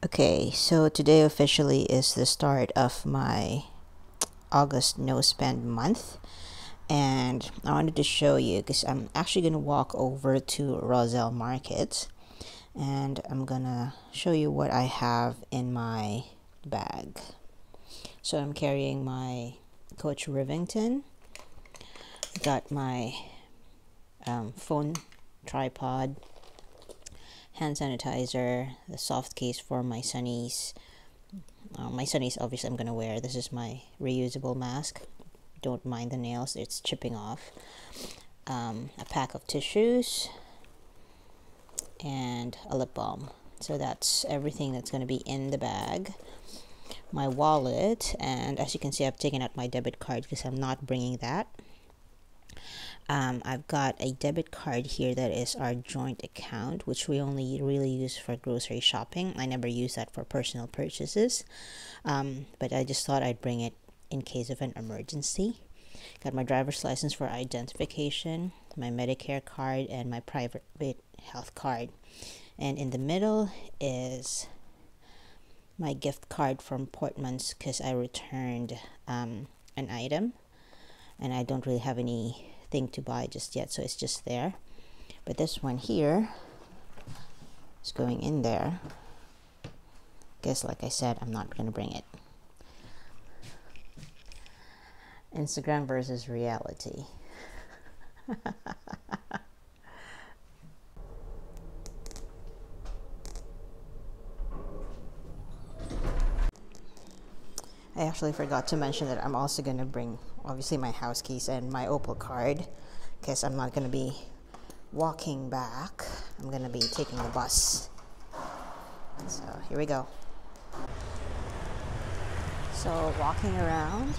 Okay, so today officially is the start of my August no spend month, and I wanted to show you because I'm actually going to walk over to Rozelle Market and I'm gonna show you what I have in my bag. So I'm carrying my Coach Rivington, got my phone tripod, hand sanitizer, the soft case for my sunnies. My sunnies obviously I'm gonna wear. This is my reusable mask. Don't mind the nails, it's chipping off. A pack of tissues and a lip balm. So that's everything that's going to be in the bag. My wallet, and as you can see I've taken out my debit card because I'm not bringing that. I've got a debit card here that is our joint account, which we only really use for grocery shopping. I never use that for personal purchases, but I just thought I'd bring it in case of an emergency. Got my driver's license for identification, my Medicare card, and my private health card. And in the middle is my gift card from Portman's because I returned an item and I don't really have anything to buy just yet, so it's just there. But this one here is going in there because, like I said, I'm not going to bring it. Instagram versus reality. I actually forgot to mention that I'm also going to bring obviously my house keys and my Opal card because I'm not going to be walking back. I'm going to be taking the bus. So here we go. So walking around.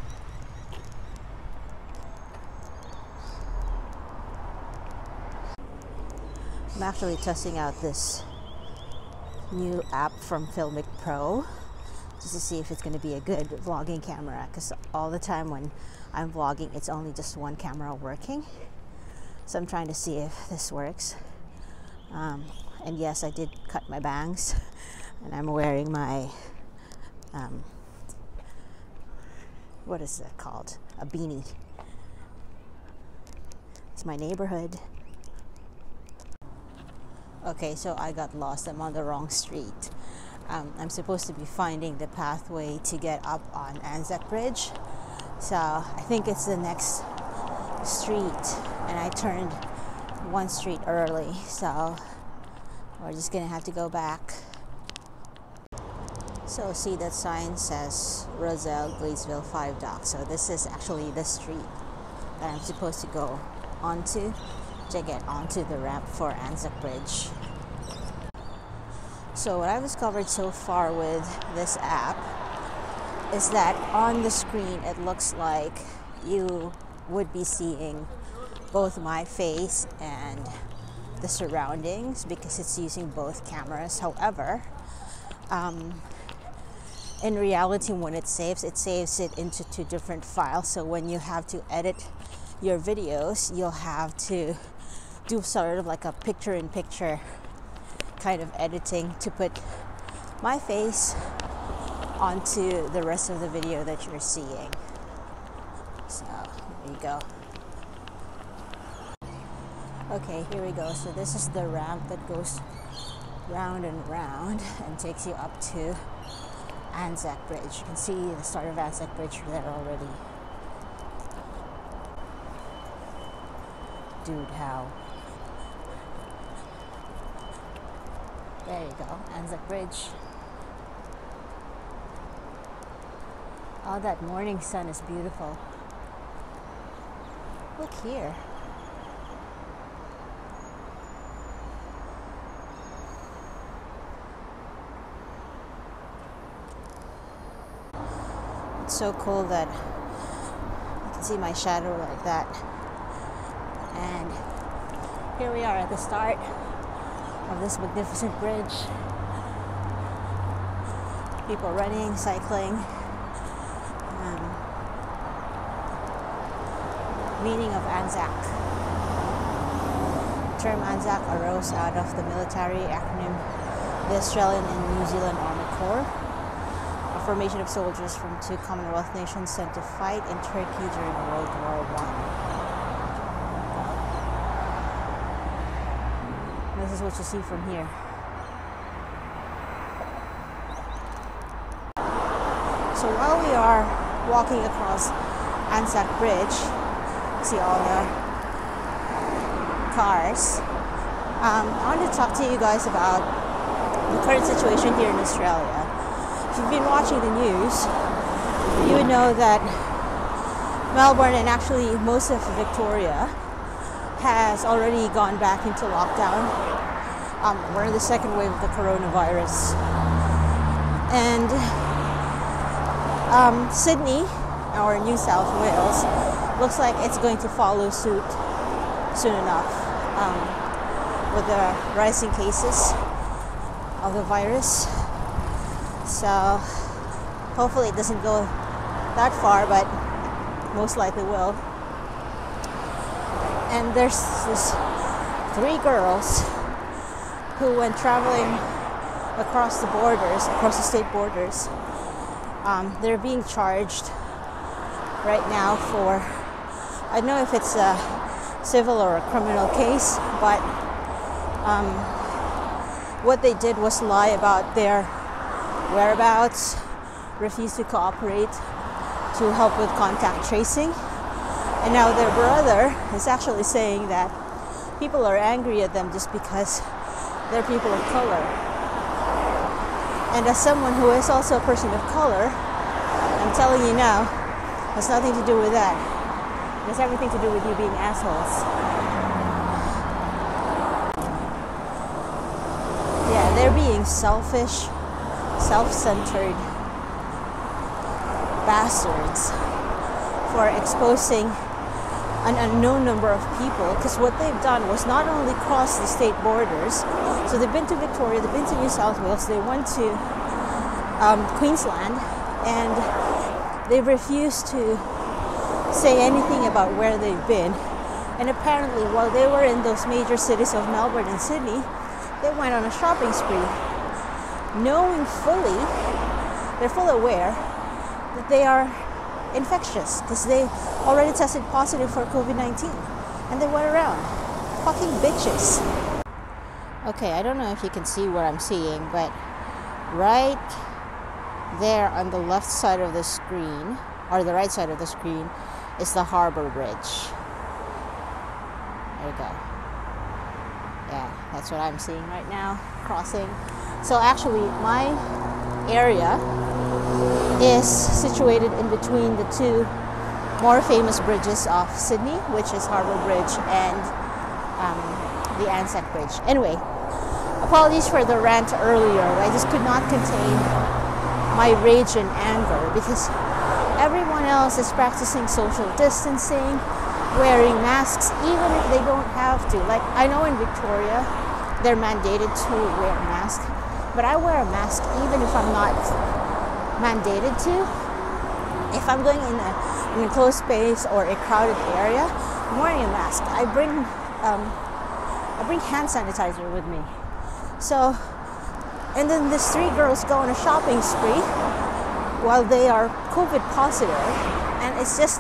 I'm actually testing out this new app from Filmic Pro just to see if it's going to be a good vlogging camera, because all the time when I'm vlogging it's only just one camera working. So I'm trying to see if this works. And yes, I did cut my bangs and I'm wearing my what is that called? A beanie. It's my neighborhood. Okay, so I got lost. I'm on the wrong street. I'm supposed to be finding the pathway to get up on Anzac Bridge. So I think it's the next street, and I turned one street early, so we're just gonna have to go back. So see, that sign says Rozelle, Gladesville, 5 Dock. So this is actually the street that I'm supposed to go onto to get onto the ramp for Anzac Bridge. So what I've discovered so far with this app is that on the screen it looks like you would be seeing both my face and the surroundings because it's using both cameras. However, in reality, when it saves it into 2 different files. So when you have to edit your videos, you'll have to do sort of like a picture-in-picture kind of editing to put my face onto the rest of the video that you're seeing. So there you go. Okay, here we go. So this is the ramp that goes round and round and takes you up to Anzac Bridge. You can see the start of Anzac Bridge there already. Dude, how? There you go, Anzac Bridge. Oh, that morning sun is beautiful. Look here. It's so cool that you can see my shadow like that. And here we are at the start of this magnificent bridge. People running, cycling. Meaning of Anzac. The term Anzac arose out of the military acronym the Australian and New Zealand Army Corps, a formation of soldiers from 2 Commonwealth nations sent to fight in Turkey during World War I. This is what you see from here. So while we are walking across Anzac Bridge, see all the cars, I want to talk to you guys about the current situation here in Australia. If you've been watching the news, you would know that Melbourne and actually most of Victoria has already gone back into lockdown. We're in the second wave of the coronavirus. And Sydney, or New South Wales, looks like it's going to follow suit soon enough with the rising cases of the virus. So hopefully it doesn't go that far, but most likely will. And there's this 3 girls who, when traveling across the borders, across the state borders, they're being charged right now for, I don't know if it's a civil or a criminal case, but what they did was lie about their whereabouts, refuse to cooperate to help with contact tracing. And now their brother is actually saying that people are angry at them just because they're people of color. And as someone who is also a person of color, I'm telling you now, it has nothing to do with that. It has everything to do with you being assholes. Yeah, they're being selfish, self-centered bastards for exposing an unknown number of people, because what they've done was not only cross the state borders, so they've been to Victoria, they've been to New South Wales, they went to Queensland, and they refused to say anything about where they've been. And apparently while they were in those major cities of Melbourne and Sydney, they went on a shopping spree, knowing fully, they're fully aware that they are infectious because they already tested positive for COVID-19 and they went around. Fucking bitches. Okay, I don't know if you can see what I'm seeing, but right there on the left side of the screen, or the right side of the screen, is the Harbour Bridge. There you go. Yeah, that's what I'm seeing right now, crossing. So actually, my area is situated in between the 2 more famous bridges of Sydney, which is Harbour Bridge and the Anzac Bridge. Anyway, apologies for the rant earlier. I just could not contain my rage and anger because everyone else is practicing social distancing, wearing masks, even if they don't have to. Like, I know in Victoria, they're mandated to wear a mask, but I wear a mask even if I'm not mandated to. If I'm going in an enclosed space or a crowded area, I'm wearing a mask. I bring hand sanitizer with me. So, and then these 3 girls go on a shopping spree while they are COVID positive, and it's just,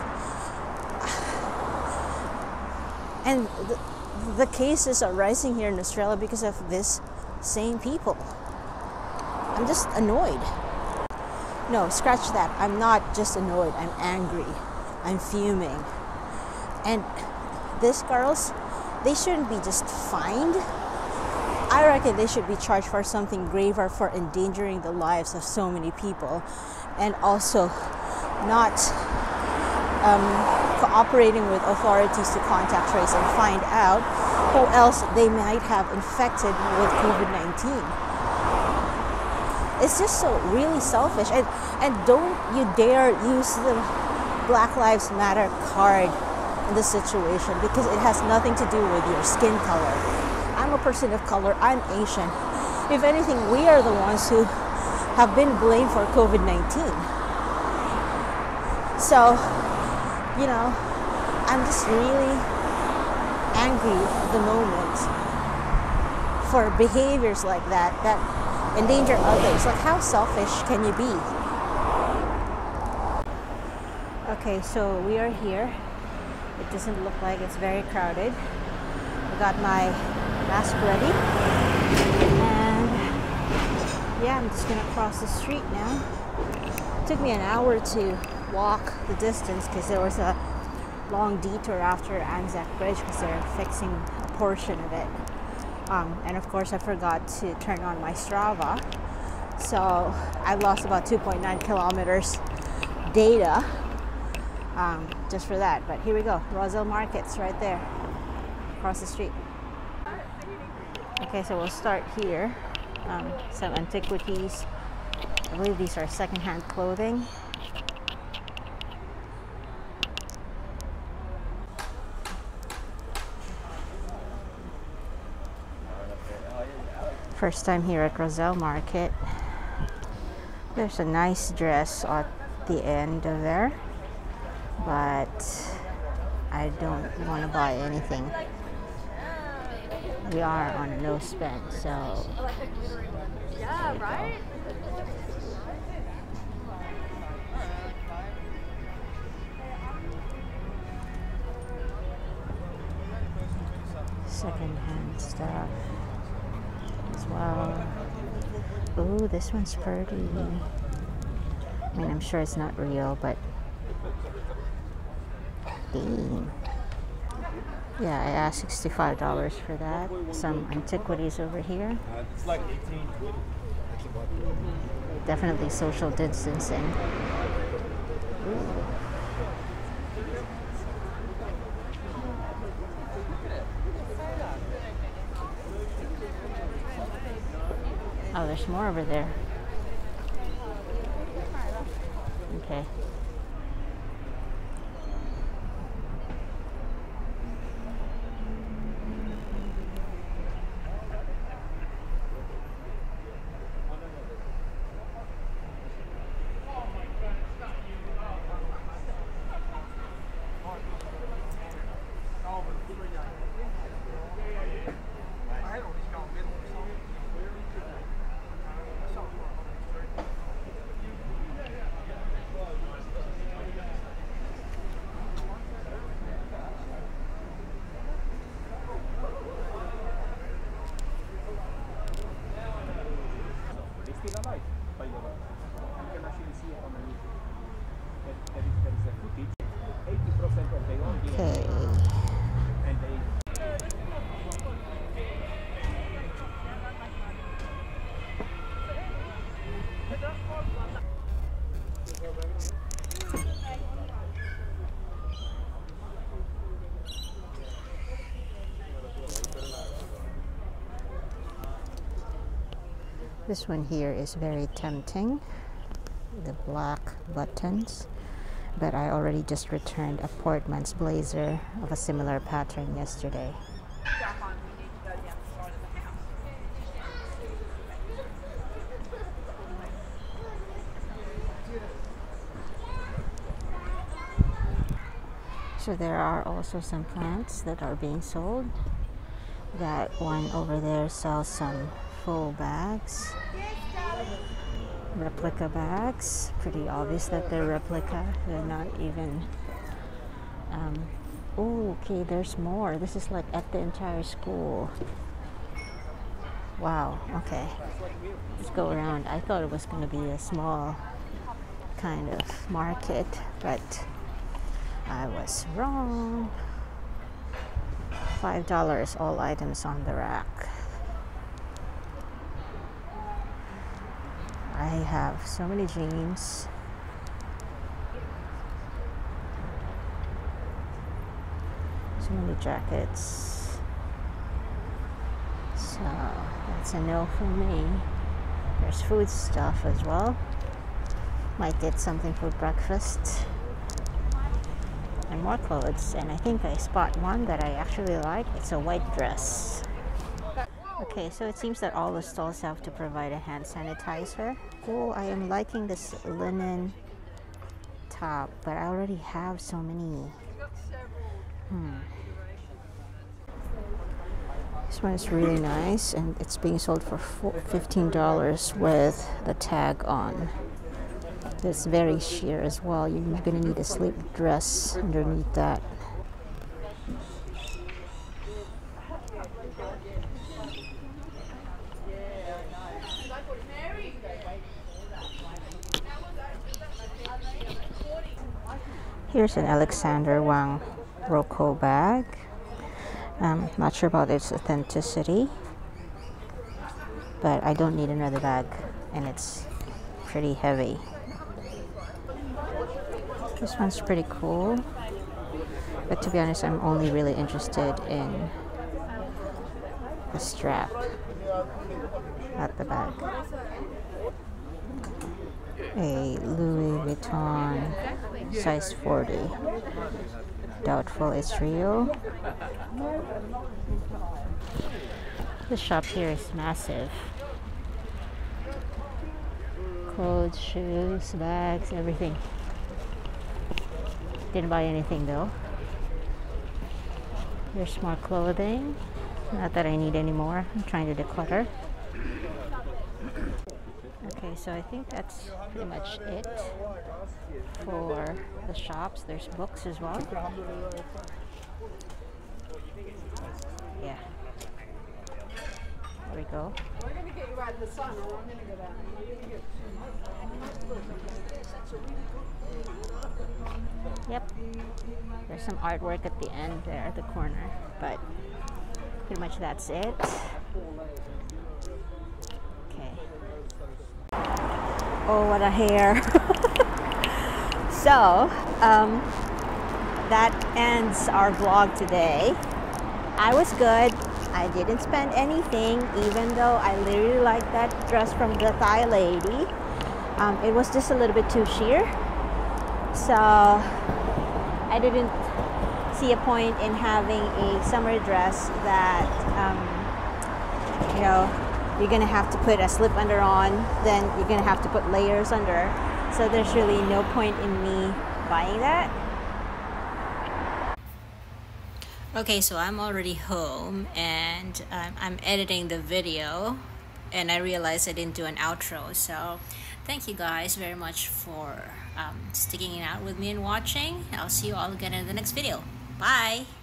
and the cases are rising here in Australia because of this same people. I'm just annoyed. No, scratch that. I'm not just annoyed. I'm angry. I'm fuming. And these girls, they shouldn't be just fined. I reckon they should be charged for something graver, for endangering the lives of so many people, and also not cooperating with authorities to contact trace and find out who else they might have infected with COVID-19. It's just so really selfish, and don't you dare use the Black Lives Matter card in this situation, because it has nothing to do with your skin color. I'm a person of color, I'm Asian. If anything, we are the ones who have been blamed for COVID-19. So, you know, I'm just really angry at the moment for behaviors like that endanger others. Like, how selfish can you be? Okay, so we are here. It doesn't look like it's very crowded. I got my mask ready, and yeah, I'm just gonna cross the street now. It took me an hour to walk the distance because there was a long detour after Anzac Bridge because they're fixing a portion of it. And of course I forgot to turn on my Strava, so I lost about 2.9 kilometers data just for that. But here we go, Rozelle Market's right there across the street. Okay, so we'll start here. Some antiquities. I believe these are secondhand clothing. First time here at Rozelle Market. There's a nice dress at the end of there, but I don't want to buy anything. We are on a no spend, so yeah, right? Secondhand stuff as well. Ooh, this one's pretty. I mean, I'm sure it's not real, but dang. Yeah, I asked $65 for that. Some antiquities over here. It's like 18. Definitely social distancing. Ooh. Oh, there's more over there. Okay. Okay. This one here is very tempting, the black buttons, but I already just returned a Portman's blazer of a similar pattern yesterday. So there are also some plants that are being sold. That one over there sells some full bags, replica bags. Pretty obvious that they're replica. They're not even oh, okay, there's more. This is like at the entire school. Wow. Okay, let's go around. I thought it was going to be a small kind of market, but I was wrong. $5 all items on the rack. I have so many jeans. So many jackets. So that's a no for me. There's food stuff as well. Might get something for breakfast. And more clothes. And I think I spot one that I actually like. It's a white dress. Okay, so it seems that all the stalls have to provide a hand sanitizer. Oh, I am liking this linen top, but I already have so many. This one is really nice, and it's being sold for $15 with the tag on. It's very sheer as well. You're gonna need a sleep dress underneath that. Here's an Alexander Wang Roco bag. Not sure about its authenticity, but I don't need another bag, and it's pretty heavy. This one's pretty cool, but to be honest, I'm only really interested in the strap, not the bag. A Louis Vuitton size 40. Doubtful it's real. The shop here is massive. Clothes, shoes, bags, everything. Didn't buy anything though. There's more clothing. Not that I need any more. I'm trying to declutter. Okay, so I think that's pretty much it for the shops. There's books as well. Yeah. There we go. We're going to get you out of the sun, or I'm going to go down. Yep. There's some artwork at the end there at the corner, but pretty much that's it. Okay. Oh, what a hair. So, that ends our vlog today. I was good. I didn't spend anything, even though I really like that dress from the Thai lady. It was just a little bit too sheer. So, I didn't see a point in having a summer dress that, you know, you're gonna have to put a slip under on, then you're gonna have to put layers under. So there's really no point in me buying that. Okay, so I'm already home, and I'm editing the video, and I realized I didn't do an outro. So thank you guys very much for sticking it out with me and watching. I'll see you all again in the next video. Bye!